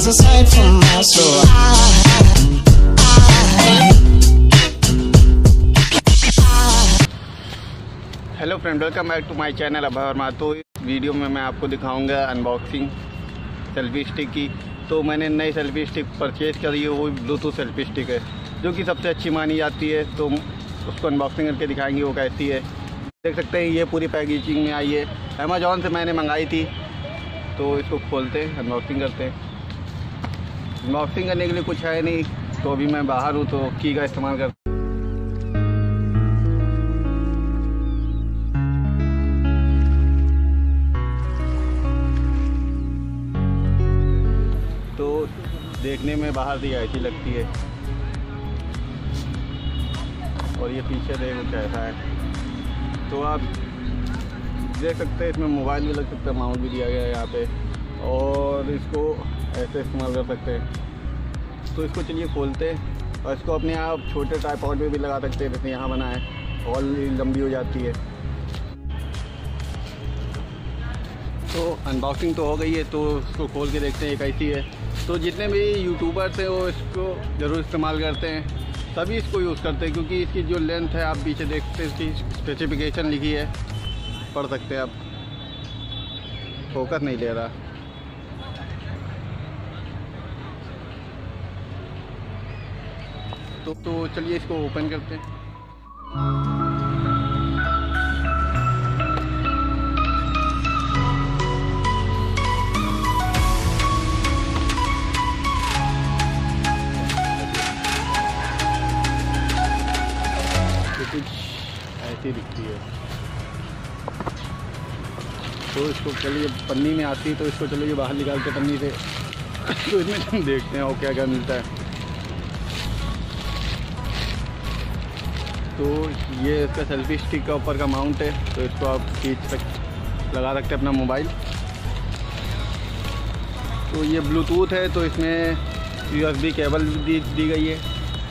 a sight for my soul. Hello friend, welcome back to my channel Abhay Verma. तो इस video में मैं आपको दिखाऊंगा अनबॉक्सिंग सेल्फी स्टिक की। तो मैंने नई सेल्फी स्टिक परचेज़ करी है, वो ब्लूटूथ सेल्फी स्टिक है जो कि सबसे अच्छी मानी जाती है। तो उसको अनबॉक्सिंग करके दिखाएंगे वो कैसी है। देख सकते हैं ये पूरी पैकेजिंग में आई है, अमेज़ॉन से मैंने मंगाई थी। तो इसको खोलते हैं, अनबॉक्सिंग करते हैं। अनबॉक्सिंग करने के लिए कुछ है नहीं, तो अभी मैं बाहर हूँ तो की का इस्तेमाल करता हूँ। तो देखने में बाहर से ऐसी लगती है, और ये पीछे देखो कैसा है। तो आप देख सकते हैं इसमें मोबाइल भी लग सकता है, माउंट भी दिया गया है यहाँ पे, और इसको ऐसे इस्तेमाल कर सकते हैं। तो इसको चलिए खोलते हैं, और इसको अपने आप छोटे ट्राइपॉड में भी लगा सकते हैं, जैसे यहाँ बना है, और लंबी हो जाती है। तो अनबॉक्सिंग तो हो गई है, तो इसको खोल के देखते हैं ये कैसी है। तो जितने भी यूट्यूबर्स हैं वो इसको ज़रूर इस्तेमाल करते हैं, सभी इसको यूज़ करते हैं, क्योंकि इसकी जो लेंथ है आप पीछे देखते हैं, इसकी स्पेसिफिकेशन लिखी है, पढ़ सकते हैं आप। फोकस नहीं ले रहा। तो चलिए इसको ओपन करते हैं। कुछ ऐसी दिखती है। तो इसको चलिए पन्नी में आती है, तो इसको चलिए बाहर निकालते पन्नी से। तो इसमें हम देखते हैं और क्या क्या मिलता है। तो ये इसका सेल्फी स्टिक का ऊपर का माउंट है, तो इसको आप खींच लगा सकते हैं अपना मोबाइल। तो ये ब्लूटूथ है, तो इसमें USB केबल दी गई है,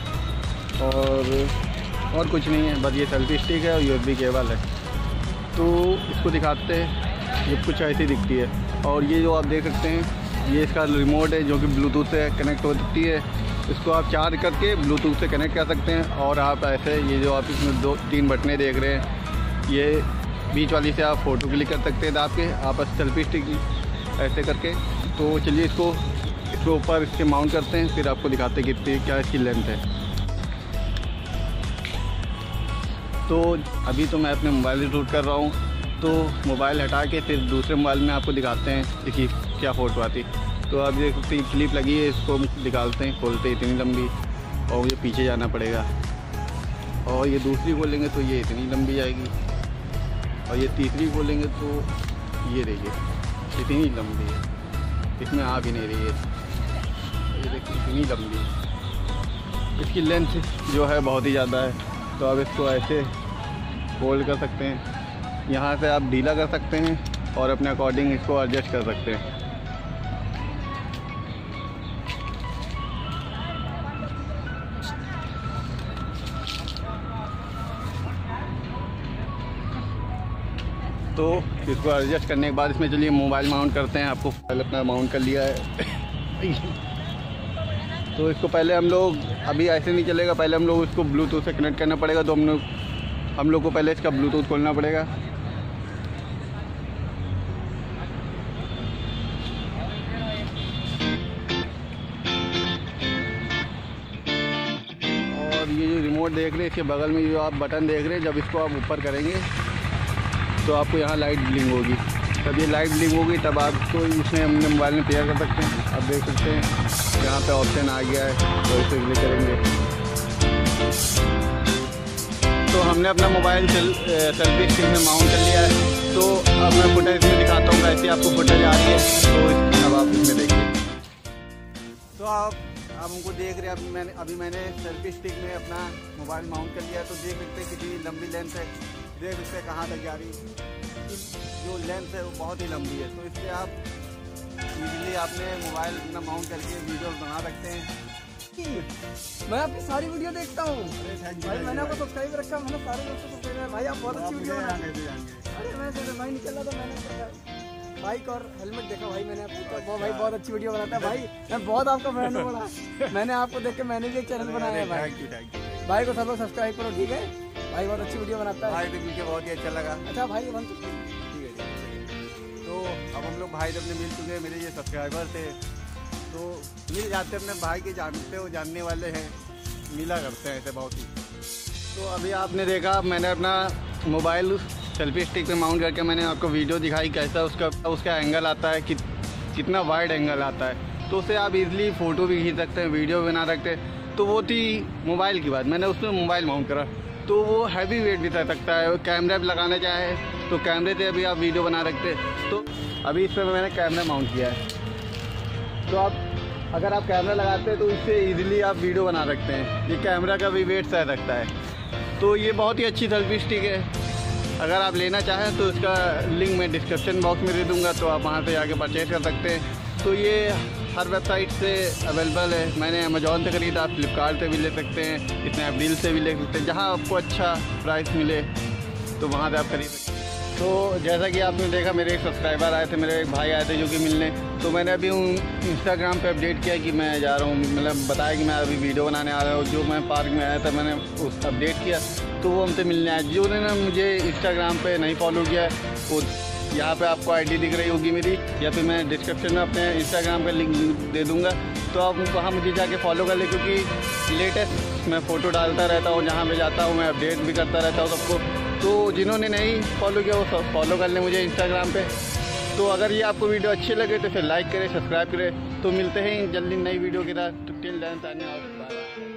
और कुछ नहीं है, बस ये सेल्फी स्टिक है और USB केबल है। तो इसको दिखाते हैं, ये कुछ ऐसी दिखती है। और ये जो आप देख सकते हैं, ये इसका रिमोट है जो कि ब्लूटूथ से कनेक्ट होती है। इसको आप चार्ज करके ब्लूटूथ से कनेक्ट कर सकते हैं। और आप ऐसे ये जो आप इसमें 2-3 बटनें देख रहे हैं, ये बीच वाली से आप फ़ोटो क्लिक कर सकते हैं दाब के, आप सेल्फी स्टिक ऐसे करके। तो चलिए इसको ऊपर इसके माउंट करते हैं, फिर आपको दिखाते हैं कितनी क्या इसकी लेंथ है। तो अभी तो मैं अपने मोबाइल से शूट कर रहा हूँ, तो मोबाइल हटा के फिर दूसरे मोबाइल में आपको दिखाते हैं देखिए क्या फ़ोटो आती। तो अब देख सकते हैं क्लिप लगी है, इसको निकालते हैं, खोलते हैं, इतनी लंबी, और मुझे पीछे जाना पड़ेगा। और ये दूसरी खोलेंगे तो ये इतनी लंबी आएगी, और ये तीसरी खोलेंगे तो ये देखिए इतनी लंबी है, इसमें आ भी नहीं रही है। ये देखिए इतनी लंबी, इसकी लेंथ जो है बहुत ही ज़्यादा है। तो आप इसको ऐसे फोल्ड कर सकते हैं, यहाँ से आप ढीला कर सकते हैं, और अपने अकॉर्डिंग इसको एडजस्ट कर सकते हैं। तो इसको एडजस्ट करने के बाद इसमें चलिए मोबाइल माउंट करते हैं। आपको पहले अपना माउंट कर लिया है। तो इसको पहले हम लोग, अभी ऐसे नहीं चलेगा, पहले हम लोग इसको ब्लूटूथ से कनेक्ट करना पड़ेगा। तो हम लोग को पहले इसका ब्लूटूथ खोलना पड़ेगा। और ये जो रिमोट देख रहे हैं, इसके बगल में जो आप बटन देख रहे हैं, जब इसको आप ऊपर करेंगे तो आपको यहाँ लाइट ब्लिंक होगी। जब ये लाइट ब्लिंक होगी तब आपको इसमें हमने मोबाइल में पेयर कर सकते हैं। आप देख सकते हैं यहाँ पे ऑप्शन आ गया है, तो इसे क्लिक करेंगे। तो हमने अपना मोबाइल सेल्फी स्टिक में माउंट कर लिया है। तो अब मैं फुटेज में दिखाता हूँ कैसे आपको फुटेज आ रही है। तो अब आप इसमें देखिए। तो आप हमको देख रहे हैं, अभी मैंने सेल्फी स्टिक में अपना मोबाइल माउंट कर लिया है। तो देख सकते हैं कितनी लंबी लेंथ है, देख सकते हैं कहाँ तक जा रही है। जो लेंथ है वो बहुत ही लंबी है। तो इससे आप इजीली आपने मोबाइल अपना माउंट करके वीडियो बना सकते हैं। मैं आपकी सारी वीडियो देखता हूँ भाई, मैंने आपको सब्सक्राइब रखा, मैंने सारे दोस्तों को भाई आप बहुत अच्छी वीडियो बनाते हैं। अरे मैं भाई निकल रहा था, मैंने बाइक और हेलमेट देखा भाई मैंने आपको, वो भाई बहुत अच्छी वीडियो बनाता है भाई, मैं बहुत आपका फैन हूँ बड़ा। मैंने आपको देख के मैंने भी एक चैनल बनाया है भाई। थैंक यू भाई को सब लोग सब्सक्राइब करो, ठीक है भाई, बहुत अच्छी वीडियो बनाता है भाई, तो मुझे बहुत ही अच्छा लगा। अच्छा भाई हम ठीक है, तो अब हम लोग भाई अपने मिल चुके हैं, मेरे ये सब्सक्राइबर थे, तो मिल जाते अपने भाई के, जानते हो जानने वाले हैं, मिला करते हैं ऐसे बहुत ही। तो अभी आपने देखा मैंने अपना मोबाइल सेल्फी स्टिक पे माउंट करके मैंने आपको वीडियो दिखाई कैसा उसका एंगल आता है, कितना वाइड एंगल आता है, तो उससे आप इजीली फ़ोटो भी खींच सकते हैं, वीडियो भी बना सकते हैं। तो वो थी मोबाइल की बात, मैंने उसमें मोबाइल माउंट करा, तो वो हैवी वेट भी रख सकता है। कैमरा भी लगाना चाहे तो कैमरे से भी आप वीडियो बना सकते हैं। तो अभी इस पर मैंने कैमरा माउंट किया है, तो आप अगर आप कैमरा लगाते हैं तो इससे ईजिली आप वीडियो बना सकते हैं। ये कैमरा का भी वेट सह सकता है, तो ये बहुत ही अच्छी सेल्फी स्टिक है। अगर आप लेना चाहें तो इसका लिंक मैं डिस्क्रिप्शन बॉक्स में दे दूँगा, तो आप वहाँ से जाके परचेज़ कर सकते हैं। तो ये हर वेबसाइट से अवेलेबल है, मैंने अमेजॉन से खरीदा, आप फ्लिपकार्ट से भी ले सकते हैं, स्नैपडील से भी ले सकते हैं, जहाँ आपको अच्छा प्राइस मिले तो वहाँ से आप खरीद सकते हैं। तो जैसा कि आपने देखा मेरे एक सब्सक्राइबर आए थे, मेरे एक भाई आए थे जो कि मिलने, तो मैंने अभी इंस्टाग्राम पे अपडेट किया कि मैं जा रहा हूँ, मतलब बताया कि मैं अभी वीडियो बनाने आ रहा हूँ। जो मैं पार्क में आया था मैंने उस अपडेट किया, तो वो हमसे मिलने आए। जो ने मुझे इंस्टाग्राम पे नहीं फॉलो किया, वो यहाँ पे आपको आईडी दिख रही होगी मेरी, या फिर मैं डिस्क्रिप्शन में अपने इंस्टाग्राम का लिंक दे दूँगा, तो आप वहाँ मुझे जाके फॉलो कर ले, क्योंकि लेटेस्ट मैं फ़ोटो डालता रहता हूँ, जहाँ पे जाता हूँ मैं अपडेट भी करता रहता हूँ सबको। तो जिन्होंने नहीं फॉलो किया वो फॉलो कर लें मुझे इंस्टाग्राम पे। तो अगर ये आपको वीडियो अच्छी लगे तो फिर लाइक करें, सब्सक्राइब करें। तो मिलते हैं जल्दी नई वीडियो के साथ। तो till then signing out, bye.